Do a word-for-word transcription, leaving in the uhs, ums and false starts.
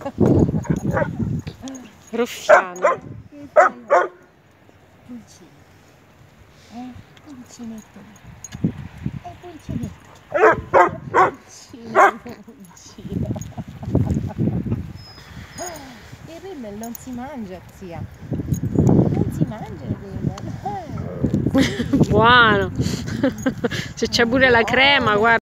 Ruffiano. Pulcino. Eh, pulcinetto. Eh, pulcinetto. Pulcino, pulcino. Il rimmel non si mangia, zia. Non si mangia il rimmel. Eh, sì. Buono. Se c'è pure la crema, guarda.